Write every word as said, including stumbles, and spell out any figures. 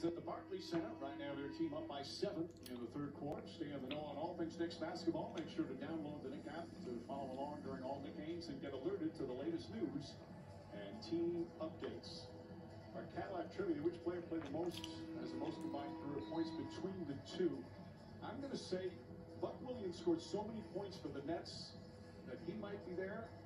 It's at the Barclays Center. Right now, their team up by seven in the third quarter. Stay on the know on all things Knicks basketball. Make sure to download the Knicks app to follow along during all Knicks games and get alerted to the latest news and team updates. Our Cadillac trivia: which player played the most, has the most combined career points between the two? I'm going to say Buck Williams scored so many points for the Nets that he might be there.